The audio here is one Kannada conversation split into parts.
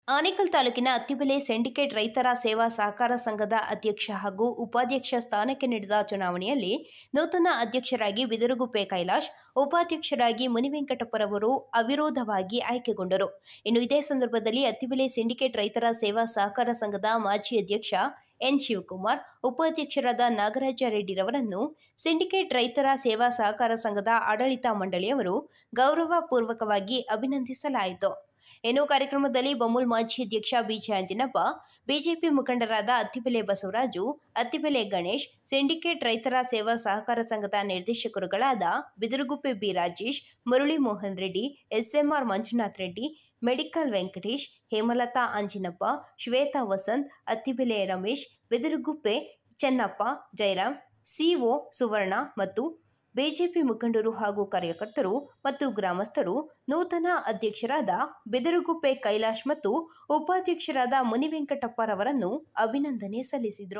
ಆನೇಕಲ್ ತಾಲೂಕಿನ ಅತ್ತಿಬೆಲೆ ಸಿಂಡಿಕೇಟ್ ರೈತರ ಸೇವಾ ಸಹಕಾರ ಸಂಘದ ಅಧ್ಯಕ್ಷ ಹಾಗೂ ಉಪಾಧ್ಯಕ್ಷ ಸ್ಥಾನಕ್ಕೆ ನಡೆದ ಚುನಾವಣೆಯಲ್ಲಿ ನೂತನ ಅಧ್ಯಕ್ಷರಾಗಿ ಬಿದರಗುಪ್ಪೆ ಕೈಲಾಶ್, ಉಪಾಧ್ಯಕ್ಷರಾಗಿ ಮುನಿವೆಂಕಟಪ್ಪರವರು ಅವಿರೋಧವಾಗಿ ಆಯ್ಕೆಗೊಂಡರು. ಇನ್ನು ಇದೇ ಸಂದರ್ಭದಲ್ಲಿ ಅತ್ತಿಬೆಲೆ ಸಿಂಡಿಕೇಟ್ ರೈತರ ಸೇವಾ ಸಹಕಾರ ಸಂಘದ ಮಾಜಿ ಅಧ್ಯಕ್ಷ ಎನ್ ಶಿವಕುಮಾರ್, ಉಪಾಧ್ಯಕ್ಷರಾದ ನಾಗರಾಜ ರೆಡ್ಡಿರವರನ್ನು ಸಿಂಡಿಕೇಟ್ ರೈತರ ಸೇವಾ ಸಹಕಾರ ಸಂಘದ ಆಡಳಿತ ಮಂಡಳಿಯವರು ಗೌರವಪೂರ್ವಕವಾಗಿ ಅಭಿನಂದಿಸಲಾಯಿತು. ಇನ್ನು ಕಾರ್ಯಕ್ರಮದಲ್ಲಿ ಬಮೂಲ್ ಮಾಜಿ ಅಧ್ಯಕ್ಷ ಬಿಜೆ ಅಂಜನಪ್ಪ, ಬಿಜೆಪಿ ಮುಖಂಡರಾದ ಅತ್ತಿಬೆಲೆ ಬಸವರಾಜು, ಅತ್ತಿಬೆಲೆ ಗಣೇಶ್, ಸಿಂಡಿಕೇಟ್ ರೈತರ ಸೇವಾ ಸಹಕಾರ ಸಂಘದ ನಿರ್ದೇಶಕರುಗಳಾದ Bidaraguppe B Rajesh, Murali Mohan Reddy, SMR Manjunath Reddy, medical Venkatesh, Hemalatha Anjinappa, Shweta Vasanth, Attibele Ramesh, Bidaraguppe Chennappa, Jayaram, CO Suvarna ಮತ್ತು ಬಿಜೆಪಿ ಮುಖಂಡರು ಹಾಗೂ ಕಾರ್ಯಕರ್ತರು ಮತ್ತು ಗ್ರಾಮಸ್ಥರು ನೂತನ ಅಧ್ಯಕ್ಷರಾದ ಬಿದರಗುಪ್ಪೆ ಕೈಲಾಶ್ ಮತ್ತು ಉಪಾಧ್ಯಕ್ಷರಾದ ಮುನಿವೆಂಕಟಪ್ಪರವರನ್ನು ಅಭಿನಂದನೆ ಸಲ್ಲಿಸಿದರು.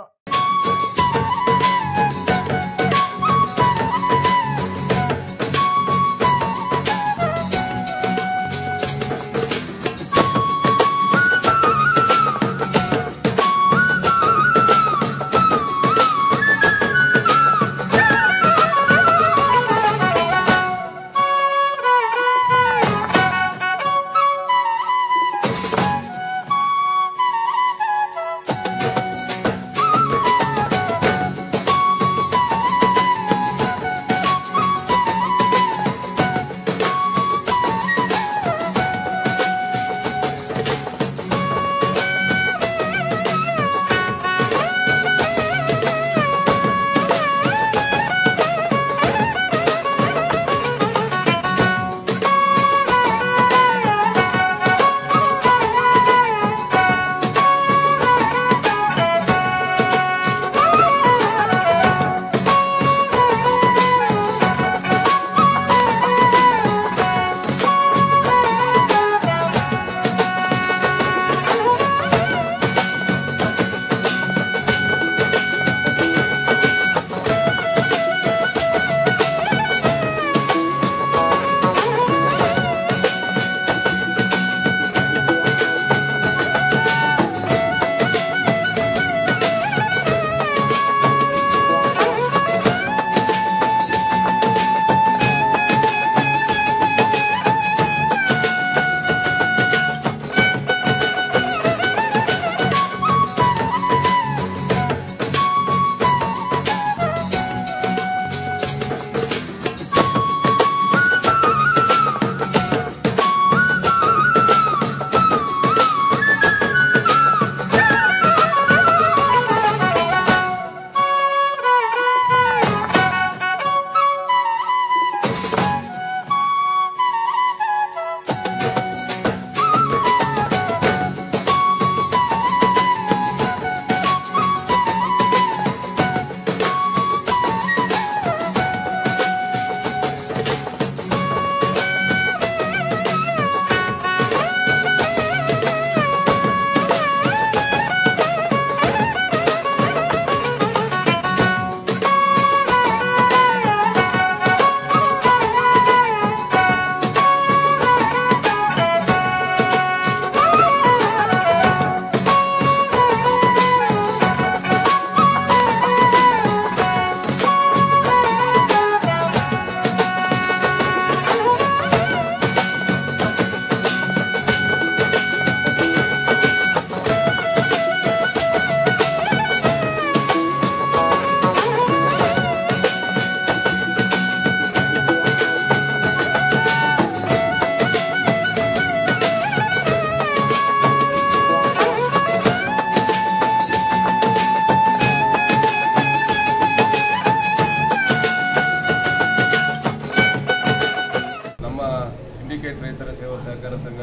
ಸಿಂಡಿಕೇಟ್ ರೈತರ ಸೇವಾ ಸಹಕಾರ ಸಂಘ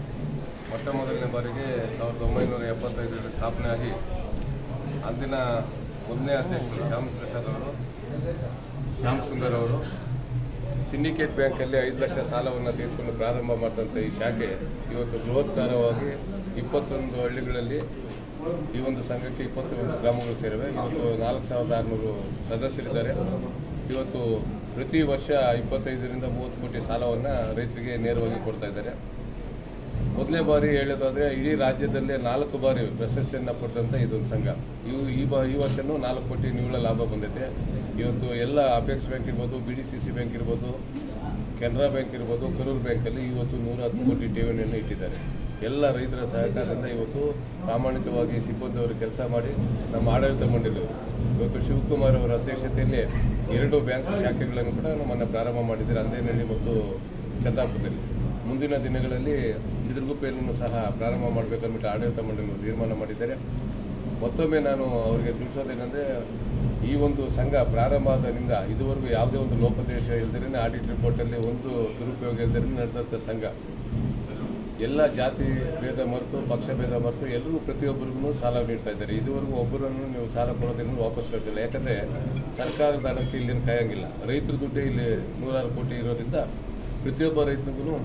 ಮೊಟ್ಟ ಮೊದಲನೇ ಬಾರಿಗೆ 1975ರಲ್ಲಿ ಸ್ಥಾಪನೆ ಆಗಿ ಅಂದಿನ ಮೊದಲನೇ ಅಧ್ಯಕ್ಷರು ಶ್ಯಾಮ್ ಸುಂದರ್ ಅವರು ಸಿಂಡಿಕೇಟ್ ಬ್ಯಾಂಕಲ್ಲಿ 5 ಲಕ್ಷ ಸಾಲವನ್ನು ತೆಗೆದುಕೊಂಡು ಪ್ರಾರಂಭ ಮಾಡಿದಂಥ ಈ ಶಾಖೆ ಇವತ್ತು ಬೃಹತ್ಕಾರವಾಗಿ 21 ಹಳ್ಳಿಗಳಲ್ಲಿ ಈ ಒಂದು ಸಂಘಕ್ಕೆ 21 ಗ್ರಾಮಗಳು ಸೇರಿವೆ. ಇವತ್ತು 4600 ಸದಸ್ಯರಿದ್ದಾರೆ. ಇವತ್ತು ಪ್ರತಿ ವರ್ಷ 25 ರಿಂದ 30 ಕೋಟಿ ಸಾಲವನ್ನು ರೈತರಿಗೆ ನೇರವಾಗಿ ಕೊಡ್ತಾ ಇದ್ದಾರೆ. ಮೊದಲನೇ ಬಾರಿ ಹೇಳೋದಾದರೆ ಇಡೀ ರಾಜ್ಯದಲ್ಲೇ 4 ಬಾರಿ ಪ್ರಶಸ್ತಿಯನ್ನು ಪಡೆದಂಥ ಇದೊಂದು ಸಂಘ. ಈ ವರ್ಷವೂ 4 ಕೋಟಿ ನಿವ್ವಳ ಲಾಭ ಬಂದೈತೆ. ಇವತ್ತು ಎಲ್ಲ ಅಪೆಕ್ಸ್ ಬ್ಯಾಂಕ್ ಇರ್ಬೋದು, BDCC ಬ್ಯಾಂಕ್ ಇರ್ಬೋದು, ಕೆನರಾ ಬ್ಯಾಂಕ್ ಇರ್ಬೋದು, ಕರೂರು ಬ್ಯಾಂಕಲ್ಲಿ ಇವತ್ತು 110 ಕೋಟಿ ಠೇವಣಿಯನ್ನು ಇಟ್ಟಿದ್ದಾರೆ. ಎಲ್ಲ ರೈತರ ಸಹಕಾರದಿಂದ ಇವತ್ತು ಪ್ರಾಮಾಣಿಕವಾಗಿ ಸಿಬ್ಬಂದಿಯವರು ಕೆಲಸ ಮಾಡಿ ನಮ್ಮ ಆಡಳಿತ ಮಂಡಳಿಯವರು ಇವತ್ತು ಶಿವಕುಮಾರ್ ಅವರ ಅಧ್ಯಕ್ಷತೆಯಲ್ಲಿ 2 ಬ್ಯಾಂಕ್ ಶಾಖೆಗಳನ್ನು ಕೂಡ ನಮ್ಮನ್ನು ಪ್ರಾರಂಭ ಮಾಡಿದ್ದಾರೆ, ಅಂದೇನಹಳ್ಳಿ ಮತ್ತು ಚಂದ್ರಾಪುರದಲ್ಲಿ. ಮುಂದಿನ ದಿನಗಳಲ್ಲಿ ಬಿದಿರುಗುಪ್ಪೆಯನ್ನು ಸಹ ಪ್ರಾರಂಭ ಮಾಡಬೇಕಂದ್ಬಿಟ್ಟು ಆಡಳಿತ ಮಂಡಳಿಯವರು ತೀರ್ಮಾನ ಮಾಡಿದ್ದಾರೆ. ಮತ್ತೊಮ್ಮೆ ನಾನು ಅವರಿಗೆ ತಿಳಿಸೋದೇನೆಂದರೆ, ಈ ಒಂದು ಸಂಘ ಪ್ರಾರಂಭ ಆದಾಗಿಂದ ಇದುವರೆಗೂ ಯಾವುದೇ ಒಂದು ಲೋಪದೇಶ ಇಲ್ಲದೇ ಆಡಿಟ್ ರಿಪೋರ್ಟಲ್ಲಿ ಒಂದು ದುರುಪಯೋಗ ಇಲ್ಲದೇ ನಡೆದಂಥ ಸಂಘ. ಎಲ್ಲ ಜಾತಿ ಭೇದ ಮರೆತು, ಪಕ್ಷ ಭೇದ ಮರೆತು ಎಲ್ಲರೂ ಪ್ರತಿಯೊಬ್ಬರಿಗೂ ಸಾಲ ನೀಡ್ತಾ ಇದ್ದಾರೆ. ಇದುವರೆಗೂ ಒಬ್ಬರನ್ನು ನೀವು ಸಾಲ ಕೊಡೋದ್ರಿಂದ ವಾಪಸ್ ಕಳಿಸಿಲ್ಲ. ಯಾಕಂದರೆ ಸರ್ಕಾರದ ಹಣಕ್ಕೆ ಇಲ್ಲಿನ ಕಾಯಂಗಿಲ್ಲ. ರೈತರ ದುಡ್ಡೇ ಇಲ್ಲಿ 106 ಕೋಟಿ ಇರೋದ್ರಿಂದ ಪ್ರತಿಯೊಬ್ಬ ರೈತನಿಗೂ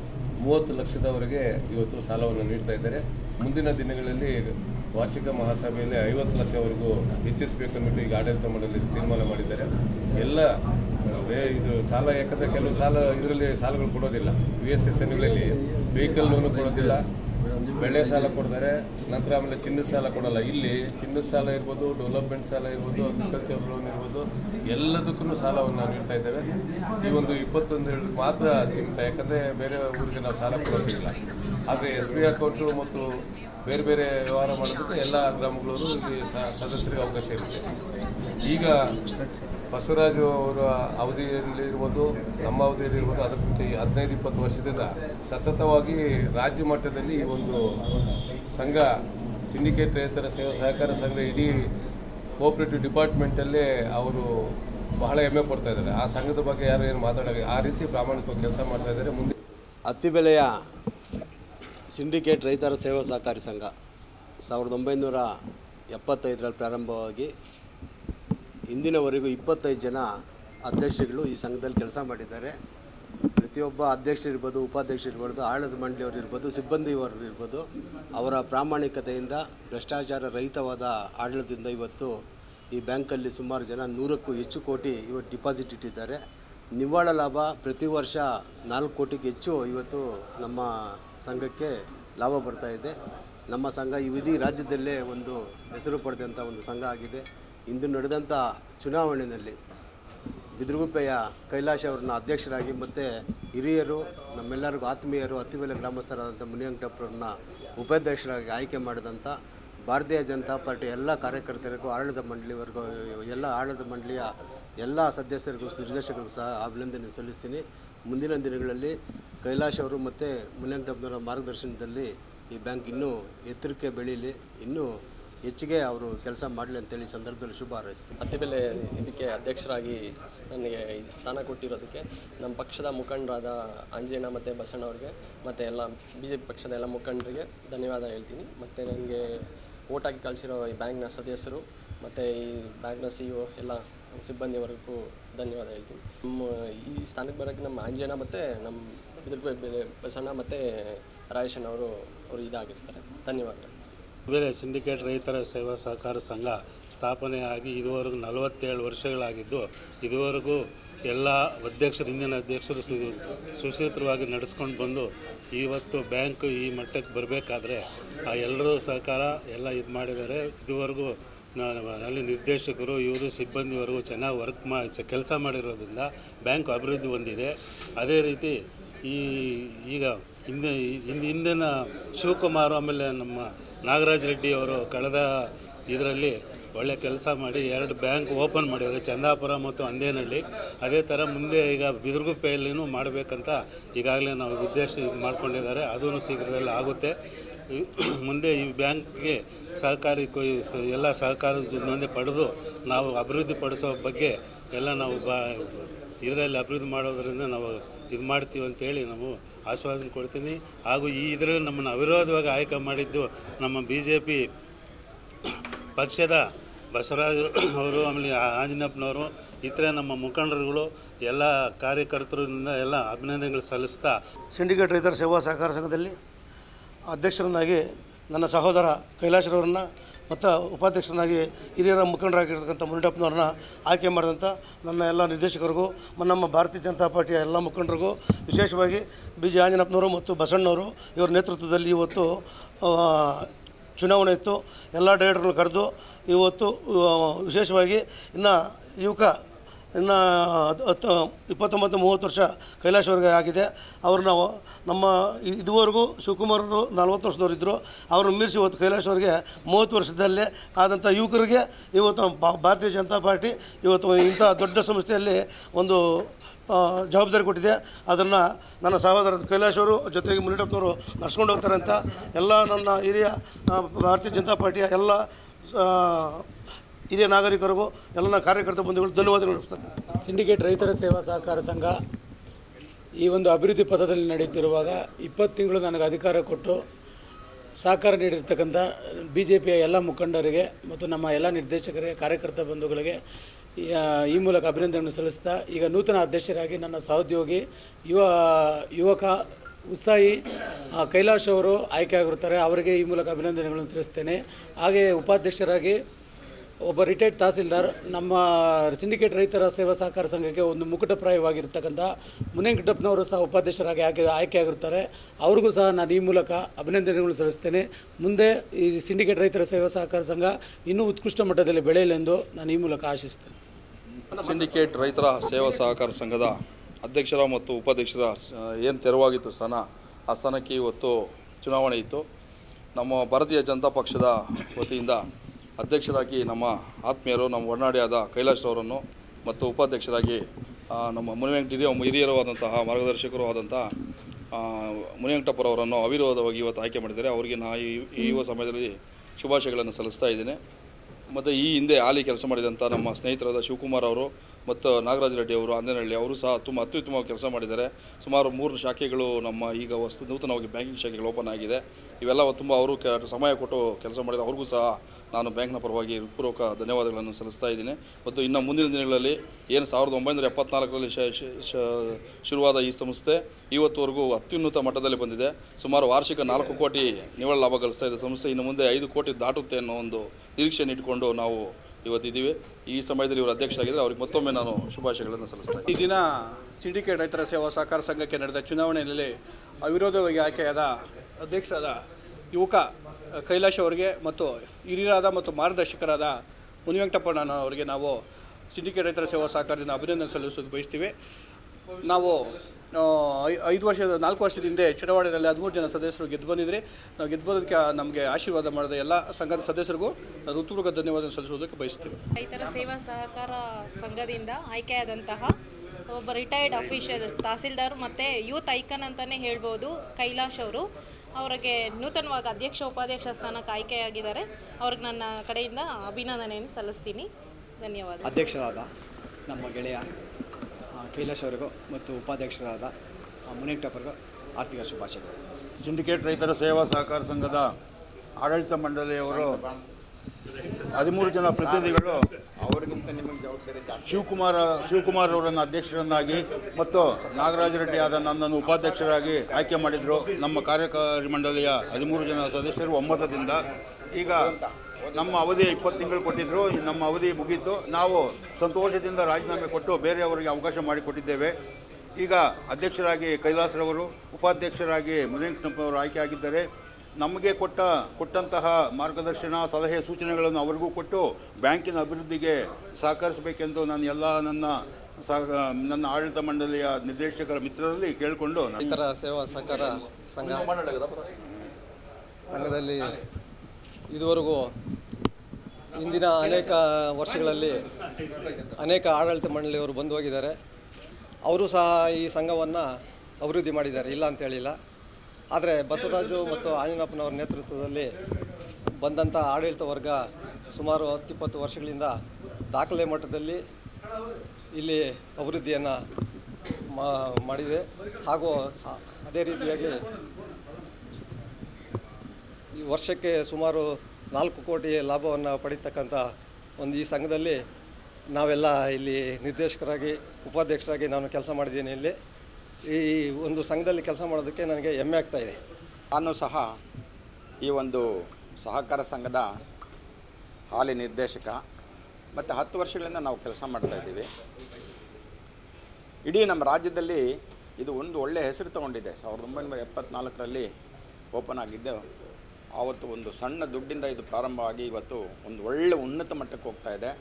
30 ಲಕ್ಷದವರೆಗೆ ಇವತ್ತು ಸಾಲವನ್ನು ನೀಡ್ತಾ ಇದ್ದಾರೆ. ಮುಂದಿನ ದಿನಗಳಲ್ಲಿ ವಾರ್ಷಿಕ ಮಹಾಸಭೆಯಲ್ಲಿ 50 ಲಕ್ಷವರೆಗೂ ಹೆಚ್ಚಿಸಬೇಕಂದ್ಬಿಟ್ಟು ಈಗ ಆಡಳಿತ ಮಂಡಳಿ ತೀರ್ಮಾನ ಮಾಡಿದ್ದಾರೆ. ಎಲ್ಲ ಇದು ಸಾಲ, ಯಾಕಂದರೆ ಕೆಲವು ಸಾಲ ಇದರಲ್ಲಿ ಸಾಲಗಳು ಕೊಡೋದಿಲ್ಲ. VSSNಗಳಲ್ಲಿ ವೆಹಿಕಲ್ ಲೋನು ಕೊಡೋದಿಲ್ಲ, ಬೆಳೆ ಸಾಲ ಕೊಡ್ತಾರೆ, ನಂತರ ಆಮೇಲೆ ಚಿನ್ನದ ಸಾಲ ಕೊಡೋಲ್ಲ. ಇಲ್ಲಿ ಚಿನ್ನದ ಸಾಲ ಇರ್ಬೋದು, ಡೆವಲಪ್ಮೆಂಟ್ ಸಾಲ ಇರ್ಬೋದು, ಅಗ್ರಿಕಲ್ಚರ್ ಲೋನ್ ಇರ್ಬೋದು, ಎಲ್ಲದಕ್ಕೂ ಸಾಲವನ್ನು ನೀಡ್ತಾ ಇದ್ದೇವೆ. ಈ ಒಂದು 21 ಮಾತ್ರ ಸೀಮಿತ, ಯಾಕಂದರೆ ಬೇರೆ ಊರಿಗೆ ನಾವು ಸಾಲ ಕೊಡೋದಿಲ್ಲ. ಆದರೆ SBI ಅಕೌಂಟು ಮತ್ತು ಬೇರೆ ಬೇರೆ ವ್ಯವಹಾರ ಮಾಡೋದಕ್ಕೆ ಎಲ್ಲ ಗ್ರಾಮಗಳವರು ಇಲ್ಲಿ ಸದಸ್ಯರಿಗೆ ಅವಕಾಶ ಇರುತ್ತೆ. ಈಗ ಬಸವರಾಜು ಅವರ ಅವಧಿಯಲ್ಲಿ ಇರ್ಬೋದು, ನಮ್ಮ ಅವಧಿಯಲ್ಲಿ ಇರ್ಬೋದು, ಅದಕ್ಕೆ ಮುಂಚೆ 15-20 ವರ್ಷದಿಂದ ಸತತವಾಗಿ ರಾಜ್ಯ ಮಟ್ಟದಲ್ಲಿ ಈ ಒಂದು ಸಂಘ, ಸಿಂಡಿಕೇಟ್ ರೈತರ ಸೇವಾ ಸಹಕಾರ ಸಂಘ ಇಡೀ ಕೋಆಪರೇಟಿವ್ ಡಿಪಾರ್ಟ್ಮೆಂಟಲ್ಲೇ ಅವರು ಬಹಳ ಹೆಮ್ಮೆ ಪಡ್ತಾ ಇದ್ದಾರೆ. ಆ ಸಂಘದ ಬಗ್ಗೆ ಯಾರು ಏನು ಮಾತಾಡೋದು, ಆ ರೀತಿ ಪ್ರಾಮಾಣಿಕವಾಗಿ ಕೆಲಸ ಮಾಡ್ತಾ ಇದ್ದಾರೆ. ಮುಂದೆ ಅತ್ತಿಬೆಲೆಯ ಸಿಂಡಿಕೇಟ್ ರೈತರ ಸೇವಾ ಸಹಕಾರಿ ಸಂಘ 1975ರಲ್ಲಿ ಪ್ರಾರಂಭವಾಗಿ ಇಂದಿನವರೆಗೂ 25 ಜನ ಅಧ್ಯಕ್ಷರುಗಳು ಈ ಸಂಘದಲ್ಲಿ ಕೆಲಸ ಮಾಡಿದ್ದಾರೆ. ಪ್ರತಿಯೊಬ್ಬ ಅಧ್ಯಕ್ಷರಿರ್ಬೋದು, ಉಪಾಧ್ಯಕ್ಷರಿರ್ಬೋದು, ಆಡಳಿತ ಮಂಡಳಿಯವರು ಇರ್ಬೋದು, ಸಿಬ್ಬಂದಿಯವರು ಇರ್ಬೋದು, ಅವರ ಪ್ರಾಮಾಣಿಕತೆಯಿಂದ ಭ್ರಷ್ಟಾಚಾರ ರಹಿತವಾದ ಆಡಳಿತದಿಂದ ಇವತ್ತು ಈ ಬ್ಯಾಂಕಲ್ಲಿ ಸುಮಾರು ಜನ 100ಕ್ಕೂ ಹೆಚ್ಚು ಕೋಟಿ ಇವತ್ತು ಡಿಪಾಸಿಟ್ ಇಟ್ಟಿದ್ದಾರೆ. ನಿವ್ವಳ ಲಾಭ ಪ್ರತಿ ವರ್ಷ 4 ಕೋಟಿಗೆ ಹೆಚ್ಚು ಇವತ್ತು ನಮ್ಮ ಸಂಘಕ್ಕೆ ಲಾಭ ಬರ್ತಾ ಇದೆ. ನಮ್ಮ ಸಂಘ ಇಡೀ ರಾಜ್ಯದಲ್ಲೇ ಒಂದು ಹೆಸರು ಪಡೆದಂಥ ಒಂದು ಸಂಘ ಆಗಿದೆ. ಇಂದು ನಡೆದಂಥ ಚುನಾವಣೆಯಲ್ಲಿ ಬಿದಿರುಗುಪ್ಪೆಯ ಕೈಲಾಶ್ ಅವ್ರನ್ನ ಅಧ್ಯಕ್ಷರಾಗಿ ಮತ್ತು ಹಿರಿಯರು, ನಮ್ಮೆಲ್ಲರಿಗೂ ಆತ್ಮೀಯರು, ಅತ್ತಿಬೆಲೆ ಗ್ರಾಮಸ್ಥರಾದಂಥ ಮುನಿವೆಂಕಟಪ್ಪರನ್ನ ಉಪಾಧ್ಯಕ್ಷರಾಗಿ ಆಯ್ಕೆ ಮಾಡಿದಂಥ ಭಾರತೀಯ ಜನತಾ ಪಾರ್ಟಿ ಎಲ್ಲ ಕಾರ್ಯಕರ್ತರಿಗೂ, ಆಡಳಿತ ಮಂಡಳಿವರೆಗೂ, ಎಲ್ಲ ಆಡಳಿತ ಮಂಡಳಿಯ ಎಲ್ಲ ಸದಸ್ಯರಿಗೂ, ನಿರ್ದೇಶಕರಿಗೂ ಸಹ ಅಭಿನಂದನೆ ಸಲ್ಲಿಸ್ತೀನಿ. ಮುಂದಿನ ದಿನಗಳಲ್ಲಿ ಕೈಲಾಶ್ ಅವರು ಮತ್ತು ಮುನಿವೆಂಕಟಪ್ಪನವರ ಮಾರ್ಗದರ್ಶನದಲ್ಲಿ ಈ ಬ್ಯಾಂಕ್ ಇನ್ನೂ ಎತ್ತರಕ್ಕೆ ಬೆಳೀಲಿ, ಇನ್ನೂ ಹೆಚ್ಚಿಗೆ ಅವರು ಕೆಲಸ ಮಾಡಲಿ ಅಂತೇಳಿ ಸಂದರ್ಭದಲ್ಲಿ ಶುಭ ಹಾರೈಸ್ತೀನಿ. ಅತ್ತಿಬೆಲೆ ಇದಕ್ಕೆ ಅಧ್ಯಕ್ಷರಾಗಿ ನನಗೆ ಸ್ಥಾನ ಕೊಟ್ಟಿರೋದಕ್ಕೆ ನಮ್ಮ ಪಕ್ಷದ ಮುಖಂಡರಾದ ಅಂಜಣ್ಣ ಮತ್ತು ಬಸಣ್ಣ ಅವರಿಗೆ ಮತ್ತು ಎಲ್ಲ BJP ಪಕ್ಷದ ಎಲ್ಲ ಮುಖಂಡರಿಗೆ ಧನ್ಯವಾದ ಹೇಳ್ತೀನಿ. ಮತ್ತು ನನಗೆ ಓಟ್ ಹಾಕಿ ಕಳಿಸಿರೋ ಈ ಬ್ಯಾಂಕ್ನ ಸದಸ್ಯರು ಮತ್ತು ಈ ಬ್ಯಾಂಕ್ನ CEO ಎಲ್ಲ ಸಿಬ್ಬಂದಿವರೆಗೂ ಧನ್ಯವಾದ ಹೇಳ್ತೀನಿ. ನಮ್ಮ ಈ ಸ್ಥಾನಕ್ಕೆ ಬರೋಕ್ಕೆ ನಮ್ಮ ಅಂಜಣ್ಣ ಮತ್ತು ನಮ್ಮ ಬಿದಿರುಗುಪ್ಪೆ ಬಸಣ್ಣ ಮತ್ತು ರಾಯೇಶಣ್ಣ ಅವರು ಇದಾಗಿರ್ತಾರೆ. ಧನ್ಯವಾದಗಳು. ಬೇರೆ ಸಿಂಡಿಕೇಟ್ ರೈತರ ಸೇವಾ ಸಹಕಾರ ಸಂಘ ಸ್ಥಾಪನೆಯಾಗಿ ಇದುವರೆಗೂ 47 ವರ್ಷಗಳಾಗಿದ್ದು, ಇದುವರೆಗೂ ಎಲ್ಲ ಹಿಂದಿನ ಅಧ್ಯಕ್ಷರು ಸುಸೂತ್ರವಾಗಿ ನಡೆಸ್ಕೊಂಡು ಬಂದು ಇವತ್ತು ಬ್ಯಾಂಕು ಈ ಮಟ್ಟಕ್ಕೆ ಬರಬೇಕಾದ್ರೆ ಆ ಎಲ್ಲರೂ ಸಹಕಾರ ಎಲ್ಲ ಇದು ಮಾಡಿದ್ದಾರೆ. ಇದುವರೆಗೂ ಅಲ್ಲಿ ನಿರ್ದೇಶಕರು, ಇವರು ಸಿಬ್ಬಂದಿವರೆಗೂ ಚೆನ್ನಾಗಿ ಕೆಲಸ ಮಾಡಿರೋದ್ರಿಂದ ಬ್ಯಾಂಕು ಅಭಿವೃದ್ಧಿ ಹೊಂದಿದೆ. ಅದೇ ರೀತಿ ಈಗ ಹಿಂದಿನ ಶಿವಕುಮಾರ್ ಆಮೇಲೆ ನಮ್ಮ ನಾಗರಾಜ್ ರೆಡ್ಡಿ ಅವರು ಕಳೆದ ಇದರಲ್ಲಿ ಒಳ್ಳೆ ಕೆಲಸ ಮಾಡಿ 2 ಬ್ಯಾಂಕ್ ಓಪನ್ ಮಾಡಿದ್ದಾರೆ, ಚಂದಾಪುರ ಮತ್ತು ಅಂದೇನಹಳ್ಳಿ. ಅದೇ ಥರ ಮುಂದೆ ಈಗ ಬಿದಿರುಗುಪ್ಪೆಯಲ್ಲಿನೂ ಮಾಡಬೇಕಂತ ಈಗಾಗಲೇ ನಾವು ಉದ್ದೇಶ ಇದು ಮಾಡ್ಕೊಂಡಿದ್ದಾರೆ. ಅದೂ ಶೀಘ್ರದಲ್ಲಿ ಆಗುತ್ತೆ. ಮುಂದೆ ಈ ಬ್ಯಾಂಕ್ಗೆ ಸಹಕಾರಿ ಎಲ್ಲ ಸಹಕಾರದಿಂದ ಪಡೆದು ನಾವು ಅಭಿವೃದ್ಧಿ ಪಡಿಸೋ ಬಗ್ಗೆ ಎಲ್ಲ ನಾವು ಇದರಲ್ಲಿ ಅಭಿವೃದ್ಧಿ ಮಾಡೋದರಿಂದ ನಾವು ಇದು ಮಾಡ್ತೀವಿ ಅಂತೇಳಿ ನಾವು ಆಶ್ವಾಸನೆ ಕೊಡ್ತೀನಿ. ಹಾಗೂ ಈ ಇದರಲ್ಲಿ ನಮ್ಮನ್ನು ಅವಿರೋಧವಾಗಿ ಆಯ್ಕೆ ಮಾಡಿದ್ದು ನಮ್ಮ BJP ಪಕ್ಷದ ಬಸವರಾಜ್ ಅವರು, ಆಮೇಲೆ ಆಂಜನಪ್ಪನವರು, ಇತರೆ ನಮ್ಮ ಮುಖಂಡರುಗಳು, ಎಲ್ಲ ಕಾರ್ಯಕರ್ತರಿಂದ ಎಲ್ಲ ಅಭಿನಂದನೆಗಳು ಸಲ್ಲಿಸ್ತಾ ಸಿಂಡಿಕೇಟ್ ರೈತರ ಸೇವಾ ಸಹಕಾರ ಸಂಘದಲ್ಲಿ ಅಧ್ಯಕ್ಷರನ್ನಾಗಿ ನನ್ನ ಸಹೋದರ ಕೈಲಾಶ್ರವರನ್ನ ಮತ್ತು ಉಪಾಧ್ಯಕ್ಷನಾಗಿ ಹಿರಿಯರ ಮುಖಂಡರಾಗಿರ್ತಕ್ಕಂಥ ಮುನಿಯಪ್ಪನವ್ರನ್ನ ಆಯ್ಕೆ ಮಾಡಿದಂಥ ನನ್ನ ಎಲ್ಲ ನಿರ್ದೇಶಕರಿಗೂ ನಮ್ಮ ಭಾರತೀಯ ಜನತಾ ಪಾರ್ಟಿಯ ಎಲ್ಲ ಮುಖಂಡರಿಗೂ ವಿಶೇಷವಾಗಿ ಬಿ ಜೆ ಆಂಜನಪ್ಪನವರು ಮತ್ತು ಬಸಣ್ಣವರು ಇವರ ನೇತೃತ್ವದಲ್ಲಿ ಇವತ್ತು ಚುನಾವಣೆ ಇತ್ತು. ಎಲ್ಲ ಡೈರೆಕ್ಟರ್ಗಳನ್ನು ಕರೆದು ಇವತ್ತು ವಿಶೇಷವಾಗಿ ಇನ್ನು ಯುವಕ ಇನ್ನು 29-30 ವರ್ಷ ಕೈಲಾಶ್ ಅವ್ರಿಗೆ ಆಗಿದೆ. ಅವ್ರನ್ನ ನಮ್ಮ ಇದುವರೆಗೂ ಶಿವಕುಮಾರರು 40 ವರ್ಷದವರಿದ್ದರು. ಅವ್ರನ್ನ ಮೀರಿಸಿ ಇವತ್ತು ಕೈಲಾಶ್ ಅವರಿಗೆ 30 ವರ್ಷದಲ್ಲೇ ಆದಂಥ ಯುವಕರಿಗೆ ಇವತ್ತು ಭಾರತೀಯ ಜನತಾ ಪಾರ್ಟಿ ಇವತ್ತು ಇಂಥ ದೊಡ್ಡ ಸಂಸ್ಥೆಯಲ್ಲಿ ಒಂದು ಜವಾಬ್ದಾರಿ ಕೊಟ್ಟಿದೆ. ಅದನ್ನು ನನ್ನ ಸಹೋದರ ಕೈಲಾಶ್ ಅವರು ಜೊತೆಗೆ ಮುನಿಯಪ್ಪನವರು ನಡೆಸ್ಕೊಂಡು ಹೋಗ್ತಾರೆ ಅಂತ ಎಲ್ಲ ನನ್ನ ಹಿರಿಯ ಭಾರತೀಯ ಜನತಾ ಪಾರ್ಟಿಯ ಎಲ್ಲ ಹಿರಿಯ ನಾಗರಿಕರಿಗೂ ಎಲ್ಲ ಕಾರ್ಯಕರ್ತ ಬಂಧುಗಳು ಧನ್ಯವಾದಗಳು. ಸಿಂಡಿಕೇಟ್ ರೈತರ ಸೇವಾ ಸಹಕಾರ ಸಂಘ ಈ ಒಂದು ಅಭಿವೃದ್ಧಿ ಪಥದಲ್ಲಿ ನಡೆಯುತ್ತಿರುವಾಗ 20 ತಿಂಗಳು ನನಗೆ ಅಧಿಕಾರ ಕೊಟ್ಟು ಸಹಕಾರ ನೀಡಿರ್ತಕ್ಕಂಥ BJPಯ ಎಲ್ಲ ಮುಖಂಡರಿಗೆ ಮತ್ತು ನಮ್ಮ ಎಲ್ಲ ನಿರ್ದೇಶಕರಿಗೆ ಕಾರ್ಯಕರ್ತ ಬಂಧುಗಳಿಗೆ ಈ ಮೂಲಕ ಅಭಿನಂದನೆಯನ್ನು ಸಲ್ಲಿಸ್ತಾ, ಈಗ ನೂತನ ಅಧ್ಯಕ್ಷರಾಗಿ ನನ್ನ ಸಹೋದ್ಯೋಗಿ ಯುವಕ ಉತ್ಸಾಹಿ ಕೈಲಾಶ್ ಅವರು ಆಯ್ಕೆಯಾಗಿರುತ್ತಾರೆ. ಅವರಿಗೆ ಈ ಮೂಲಕ ಅಭಿನಂದನೆಗಳನ್ನು ತಿಳಿಸ್ತೇನೆ. ಹಾಗೆ ಉಪಾಧ್ಯಕ್ಷರಾಗಿ ಒಬ್ಬ ರಿಟೈರ್ಡ್ ತಹಸೀಲ್ದಾರ್ ನಮ್ಮ ಸಿಂಡಿಕೇಟ್ ರೈತರ ಸೇವಾ ಸಹಕಾರ ಸಂಘಕ್ಕೆ ಒಂದು ಮುಕುಟಪ್ರಾಯವಾಗಿರ್ತಕ್ಕಂಥ ಮುನಿಯಪ್ಪನವರು ಸಹ ಉಪಾಧ್ಯಕ್ಷರಾಗಿ ಆಯ್ಕೆಯಾಗಿರ್ತಾರೆ. ಅವ್ರಿಗೂ ಸಹ ನಾನು ಈ ಮೂಲಕ ಅಭಿನಂದನೆಗಳನ್ನು ಸಲ್ಲಿಸ್ತೇನೆ. ಮುಂದೆ ಈ ಸಿಂಡಿಕೇಟ್ ರೈತರ ಸೇವಾ ಸಹಕಾರ ಸಂಘ ಇನ್ನೂ ಉತ್ಕೃಷ್ಟ ಮಟ್ಟದಲ್ಲಿ ಬೆಳೆಯಲೆಂದು ನಾನು ಈ ಮೂಲಕ ಆಶಿಸ್ತೇನೆ. ಸಿಂಡಿಕೇಟ್ ರೈತರ ಸೇವಾ ಸಹಕಾರ ಸಂಘದ ಅಧ್ಯಕ್ಷರ ಮತ್ತು ಉಪಾಧ್ಯಕ್ಷರ ಏನು ತೆರವಾಗಿತ್ತು ಸ್ಥಾನ, ಆ ಸ್ಥಾನಕ್ಕೆ ಇವತ್ತು ಚುನಾವಣೆ ಇತ್ತು. ನಮ್ಮ ಭಾರತೀಯ ಜನತಾ ಪಕ್ಷದ ವತಿಯಿಂದ ಅಧ್ಯಕ್ಷರಾಗಿ ನಮ್ಮ ಆತ್ಮೀಯರು, ನಮ್ಮ ಒಡನಾಡಿಯಾದ ಕೈಲಾಶ್ ಅವರನ್ನು ಮತ್ತು ಉಪಾಧ್ಯಕ್ಷರಾಗಿ ನಮ್ಮ ಹಿರಿಯರೂ ಆದಂತಹ ಮಾರ್ಗದರ್ಶಕರು ಆದಂತಹ ಮುನಿಯಪ್ಪನವರನ್ನು ಅವಿರೋಧವಾಗಿ ಇವತ್ತು ಆಯ್ಕೆ ಮಾಡಿದ್ದಾರೆ. ಅವರಿಗೆ ಈ ಸಮಯದಲ್ಲಿ ಶುಭಾಶಯಗಳನ್ನು ಸಲ್ಲಿಸ್ತಾ ಇದ್ದೇನೆ. ಮತ್ತು ಈ ಹಿಂದೆ ಹಾಲಿ ಕೆಲಸ ಮಾಡಿದಂಥ ನಮ್ಮ ಸ್ನೇಹಿತರಾದ ಶಿವಕುಮಾರ್ ಅವರು ಮತ್ತು ನಾಗರಾಜ ರೆಡ್ಡಿ ಅವರು, ಅಂಜನಹಳ್ಳಿ ಅವರು ಸಹ ತುಂಬ ಅತ್ಯುತ್ತಮವಾಗಿ ಕೆಲಸ ಮಾಡಿದ್ದಾರೆ. ಸುಮಾರು 3 ಶಾಖೆಗಳು ನಮ್ಮ ಈಗ ನೂತನವಾಗಿ ಬ್ಯಾಂಕಿಂಗ್ ಶಾಖೆಗಳು ಓಪನ್ ಆಗಿದೆ. ಇವೆಲ್ಲ ತುಂಬ ಅವರು ಸಮಯ ಕೊಟ್ಟು ಕೆಲಸ ಮಾಡಿದ್ದಾರೆ. ಅವ್ರಿಗೂ ಸಹ ನಾನು ಬ್ಯಾಂಕ್ನ ಪರವಾಗಿ ಹೃತ್ಪೂರ್ವಕ ಧನ್ಯವಾದಗಳನ್ನು ಸಲ್ಲಿಸ್ತಾ ಇದ್ದೀನಿ. ಮತ್ತು ಇನ್ನು ಮುಂದಿನ ದಿನಗಳಲ್ಲಿ ಏನು 1974ರಲ್ಲಿ ಶುರುವಾದ ಈ ಸಂಸ್ಥೆ ಇವತ್ತುವರೆಗೂ ಅತ್ಯುನ್ನತ ಮಟ್ಟದಲ್ಲಿ ಬಂದಿದೆ. ಸುಮಾರು ವಾರ್ಷಿಕ 4 ಕೋಟಿ ನಿವ್ವಳ ಲಾಭ ಗಳಿಸ್ತಾ ಇದೆ ಸಂಸ್ಥೆ. ಇನ್ನು ಮುಂದೆ 5 ಕೋಟಿ ದಾಟುತ್ತೆ ಅನ್ನೋ ಒಂದು ನಿರೀಕ್ಷೆಯನ್ನು ಇಟ್ಕೊಂಡು ನಾವು ಇವತ್ತಿದ್ದೀವಿ. ಈ ಸಮಯದಲ್ಲಿ ಇವರು ಅಧ್ಯಕ್ಷರಾಗಿದ್ದರೆ ಅವ್ರಿಗೆ ಮತ್ತೊಮ್ಮೆ ನಾನು ಶುಭಾಶಯಗಳನ್ನು ಸಲ್ಲಿಸ್ತಾ ಈ ದಿನ ಸಿಂಡಿಕೇಟ್ ರೈತರ ಸೇವಾ ಸಹಕಾರ ಸಂಘಕ್ಕೆ ನಡೆದ ಚುನಾವಣೆಯಲ್ಲಿ ಅವಿರೋಧವಾಗಿ ಆಯ್ಕೆಯಾದ ಅಧ್ಯಕ್ಷರಾದ ಯುವಕ ಕೈಲಾಶ್ ಅವರಿಗೆ ಮತ್ತು ಹಿರಿಯರಾದ ಮತ್ತು ಮಾರ್ಗದರ್ಶಕರಾದ ಮುನಿಯಪ್ಪನವರಿಗೆ ನಾವು ಸಿಂಡಿಕೇಟ್ ರೈತರ ಸೇವಾ ಸಹಕಾರದಿಂದ ಅಭಿನಂದನೆ ಸಲ್ಲಿಸೋದು ಬಯಸ್ತೀವಿ. ನಾವು 4 ವರ್ಷದಿಂದ ಚುನಾವಣೆಯಲ್ಲಿ 13 ಜನ ಸದಸ್ಯರು ಗೆದ್ದು ಬಂದಿದ್ರಿ. ನಾವು ಗೆದ್ದು ಬಂದಕ್ಕೆ ನಮಗೆ ಆಶೀರ್ವಾದ ಮಾಡಿದ ಎಲ್ಲ ಸಂಘದ ಸದಸ್ಯರಿಗೂ ಹೃತ್ಪೂರ್ವಕ ಧನ್ಯವಾದ ಸಲ್ಲಿಸೋದಕ್ಕೆ ಬಯಸ್ತೀವಿ. ರೈತರ ಸೇವಾ ಸಹಕಾರ ಸಂಘದಿಂದ ಆಯ್ಕೆಯಾದಂತಹ ಒಬ್ಬ ರಿಟೈರ್ಡ್ ಅಫಿಷಿಯಲ್ ತಹಸೀಲ್ದಾರ್ ಮತ್ತು ಯೂತ್ ಐಕನ್ ಅಂತಲೇ ಹೇಳ್ಬೋದು ಕೈಲಾಶ್ ಅವರು, ಅವರಿಗೆ ನೂತನವಾಗಿ ಅಧ್ಯಕ್ಷ ಉಪಾಧ್ಯಕ್ಷ ಸ್ಥಾನಕ್ಕೆ ಆಯ್ಕೆಯಾಗಿದ್ದಾರೆ. ಅವ್ರಿಗೆ ನನ್ನ ಕಡೆಯಿಂದ ಅಭಿನಂದನೆಯನ್ನು ಸಲ್ಲಿಸ್ತೀನಿ. ಧನ್ಯವಾದ. ಅಧ್ಯಕ್ಷರಾದ ನಮ್ಮ ಗೆಳೆಯ ಕೈಲಾಶ್ ಅವರಿಗೂ ಮತ್ತು ಉಪಾಧ್ಯಕ್ಷರಾದ ಮುನಿಯಪ್ಪನವರಿಗೂ ಆರ್ಥಿಕ ಶುಭಾಶಯಗಳು. ಸಿಂಡಿಕೇಟ್ ರೈತರ ಸೇವಾ ಸಹಕಾರ ಸಂಘದ ಆಡಳಿತ ಮಂಡಳಿಯವರು 13 ಜನ ಪ್ರತಿನಿಧಿಗಳು ಶಿವಕುಮಾರ್ ಅವರನ್ನು ಅಧ್ಯಕ್ಷರನ್ನಾಗಿ ಮತ್ತು ನಾಗರಾಜ ರೆಡ್ಡಿ ಆದ ನನ್ನನ್ನು ಉಪಾಧ್ಯಕ್ಷರಾಗಿ ಆಯ್ಕೆ ಮಾಡಿದರು. ನಮ್ಮ ಕಾರ್ಯಕಾರಿ ಮಂಡಳಿಯ 13 ಜನ ಸದಸ್ಯರು ಒಮ್ಮತದಿಂದ ಈಗ ನಮ್ಮ ಅವಧಿ 20 ತಿಂಗಳು ಕೊಟ್ಟಿದ್ದರು. ನಮ್ಮ ಅವಧಿ ಮುಗೀತು. ನಾವು ಸಂತೋಷದಿಂದ ರಾಜೀನಾಮೆ ಕೊಟ್ಟು ಬೇರೆಯವರಿಗೆ ಅವಕಾಶ ಮಾಡಿಕೊಟ್ಟಿದ್ದೇವೆ. ಈಗ ಅಧ್ಯಕ್ಷರಾಗಿ ಕೈಲಾಸರವರು, ಉಪಾಧ್ಯಕ್ಷರಾಗಿ ಮುನಿಯಪ್ಪನವರು ಆಯ್ಕೆ ಆಗಿದ್ದಾರೆ. ನಮಗೆ ಕೊಟ್ಟಂತಹ ಮಾರ್ಗದರ್ಶನ, ಸಲಹೆ, ಸೂಚನೆಗಳನ್ನು ಅವರಿಗೂ ಕೊಟ್ಟು ಬ್ಯಾಂಕಿನ ಅಭಿವೃದ್ಧಿಗೆ ಸಹಕರಿಸಬೇಕೆಂದು ನನ್ನ ಆಡಳಿತ ಮಂಡಳಿಯ ನಿರ್ದೇಶಕರ ಮಿತ್ರರಲ್ಲಿ ಕೇಳಿಕೊಂಡು ರೈತರ ಸೇವಾ ಸಹಕಾರ ಸಂಘದಲ್ಲಿ ಇದುವರೆಗೂ ಇಂದಿನ ಅನೇಕ ವರ್ಷಗಳಲ್ಲಿ ಅನೇಕ ಆಡಳಿತ ಮಂಡಳಿಯವರು ಬಂದು ಹೋಗಿದ್ದಾರೆ. ಅವರು ಸಹ ಈ ಸಂಘವನ್ನು ಅಭಿವೃದ್ಧಿ ಮಾಡಿದ್ದಾರೆ, ಇಲ್ಲ ಅಂತ ಹೇಳಿಲ್ಲ. ಆದರೆ ಬಸವರಾಜು ಮತ್ತು ಆಂಜನಪ್ಪನವರ ನೇತೃತ್ವದಲ್ಲಿ ಬಂದಂಥ ಆಡಳಿತ ವರ್ಗ ಸುಮಾರು 10-20 ವರ್ಷಗಳಿಂದ ದಾಖಲೆ ಮಟ್ಟದಲ್ಲಿ ಇಲ್ಲಿ ಅಭಿವೃದ್ಧಿಯನ್ನು ಮಾಡಿದೆ. ಹಾಗೂ ಅದೇ ರೀತಿಯಾಗಿ ಈ ವರ್ಷಕ್ಕೆ ಸುಮಾರು 4 ಕೋಟಿ ಲಾಭವನ್ನು ಪಡೀತಕ್ಕಂಥ ಈ ಸಂಘದಲ್ಲಿ ನಾವೆಲ್ಲ ಇಲ್ಲಿ ನಿರ್ದೇಶಕರಾಗಿ, ಉಪಾಧ್ಯಕ್ಷರಾಗಿ ನಾನು ಕೆಲಸ ಮಾಡಿದ್ದೀನಿ. ಇಲ್ಲಿ ಈ ಒಂದು ಸಂಘದಲ್ಲಿ ಕೆಲಸ ಮಾಡೋದಕ್ಕೆ ನನಗೆ ಹೆಮ್ಮೆ ಆಗ್ತಾಯಿದೆ. ನಾನು ಸಹ ಈ ಒಂದು ಸಹಕಾರ ಸಂಘದ ಹಾಲಿ ನಿರ್ದೇಶಕ ಮತ್ತು 10 ವರ್ಷಗಳಿಂದ ನಾವು ಕೆಲಸ ಮಾಡ್ತಾಯಿದ್ದೀವಿ. ಇಡೀ ನಮ್ಮ ರಾಜ್ಯದಲ್ಲಿ ಇದು ಒಂದು ಒಳ್ಳೆಯ ಹೆಸರು ತಗೊಂಡಿದೆ. 1974ರಲ್ಲಿ ಓಪನ್ ಆಗಿದ್ದು. ಆವತ್ತು ಒಂದು ಸಣ್ಣ ದುಡ್ಡಿಂದ ಇದು ಪ್ರಾರಂಭವಾಗಿ ಇವತ್ತು ಒಂದು ಒಳ್ಳೆ ಉನ್ನತ ಮಟ್ಟಕ್ಕೆ ಹೋಗ್ತಾ ಇದೆ.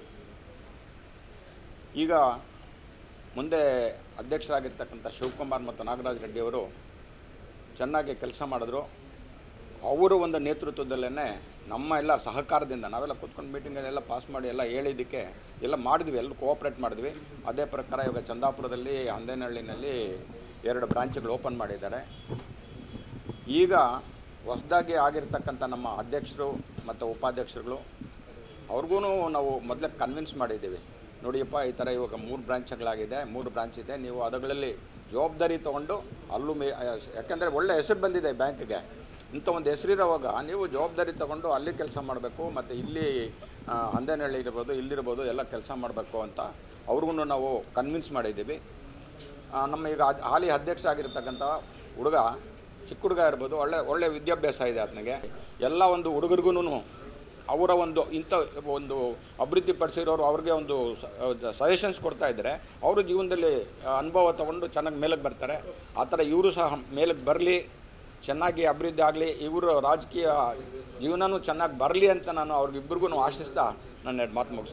ಈಗ ಮುಂದೆ ಅಧ್ಯಕ್ಷರಾಗಿರ್ತಕ್ಕಂಥ ಶಿವಕುಮಾರ್ ಮತ್ತು ನಾಗರಾಜ್ ರೆಡ್ಡಿಯವರು ಚೆನ್ನಾಗಿ ಕೆಲಸ ಮಾಡಿದ್ರು. ಅವರು ಒಂದು ನೇತೃತ್ವದಲ್ಲೇ ನಮ್ಮ ಎಲ್ಲ ಸಹಕಾರದಿಂದ ನಾವೆಲ್ಲ ಕೂತ್ಕೊಂಡು ಮೀಟಿಂಗಲ್ಲೆಲ್ಲ ಪಾಸ್ ಮಾಡಿ ಎಲ್ಲ ಹೇಳಿದ್ದಕ್ಕೆ ಎಲ್ಲ ಮಾಡಿದ್ವಿ, ಎಲ್ಲರೂ ಕೋಆಪ್ರೇಟ್ ಮಾಡಿದ್ವಿ. ಅದೇ ಪ್ರಕಾರ ಇವಾಗ ಚಂದಾಪುರದಲ್ಲಿ, ಹಂದೇನಹಳ್ಳಿನಲ್ಲಿ 2 ಬ್ರಾಂಚ್ಗಳು ಓಪನ್ ಮಾಡಿದ್ದಾರೆ. ಈಗ ಹೊಸದಾಗಿ ಆಗಿರ್ತಕ್ಕಂಥ ನಮ್ಮ ಅಧ್ಯಕ್ಷರು ಮತ್ತು ಉಪಾಧ್ಯಕ್ಷರುಗಳು ಅವ್ರಿಗೂ ನಾವು ಮೊದಲೇ ಕನ್ವಿನ್ಸ್ ಮಾಡಿದ್ದೀವಿ. ನೋಡಿಯಪ್ಪ, ಈ ಥರ ಇವಾಗ 3 ಬ್ರಾಂಚ್ಗಳಾಗಿದೆ, 3 ಬ್ರಾಂಚ್ ಇದೆ, ನೀವು ಅದಗಳಲ್ಲಿ ಜವಾಬ್ದಾರಿ ತೊಗೊಂಡು ಅಲ್ಲೂ ಯಾಕೆಂದರೆ ಒಳ್ಳೆ ಹೆಸರು ಬಂದಿದೆ ಬ್ಯಾಂಕಿಗೆ. ಇಂಥ ಒಂದು ಹೆಸರಿರೋವಾಗ ನೀವು ಜವಾಬ್ದಾರಿ ತೊಗೊಂಡು ಅಲ್ಲಿ ಕೆಲಸ ಮಾಡಬೇಕು, ಮತ್ತು ಇಲ್ಲಿ ಹಂದೇನಹಳ್ಳಿ ಇರ್ಬೋದು, ಇಲ್ಲಿರ್ಬೋದು ಎಲ್ಲ ಕೆಲಸ ಮಾಡಬೇಕು ಅಂತ ಅವ್ರಿಗೂ ನಾವು ಕನ್ವಿನ್ಸ್ ಮಾಡಿದ್ದೀವಿ. ನಮ್ಮ ಈಗ ಹಾಲಿ ಅಧ್ಯಕ್ಷ ಆಗಿರ್ತಕ್ಕಂಥ ಹುಡುಗ, ಚಿಕ್ಕ ಹುಡುಗ ಇರ್ಬೋದು, ಒಳ್ಳೆ ವಿದ್ಯಾಭ್ಯಾಸ ಇದೆ ಆತನಿಗೆ. ಎಲ್ಲ ಒಂದು ಹುಡುಗರಿಗೂ ಅವರ ಒಂದು ಇಂಥ ಒಂದು ಅಭಿವೃದ್ಧಿ ಪಡಿಸಿರೋರು ಅವ್ರಿಗೆ ಒಂದು ಸಜೆಷನ್ಸ್ ಕೊಡ್ತಾ ಇದ್ದಾರೆ. ಅವರು ಜೀವನದಲ್ಲಿ ಅನುಭವ ತೊಗೊಂಡು ಚೆನ್ನಾಗಿ ಮೇಲಕ್ಕೆ ಬರ್ತಾರೆ. ಆ ಥರ ಇವರು ಸಹ ಮೇಲಕ್ಕೆ ಬರಲಿ, ಚೆನ್ನಾಗಿ ಅಭಿವೃದ್ಧಿ ಆಗಲಿ, ಇವರು ರಾಜಕೀಯ ಜೀವನವೂ ಚೆನ್ನಾಗಿ ಬರಲಿ ಅಂತ ನಾನು ಅವ್ರಿಗಿಬ್ಬರಿಗೂ ಆಶಿಸ್ತಾ ನನ್ನ ಮಾತು ಮುಗಿಸ್ತೀನಿ.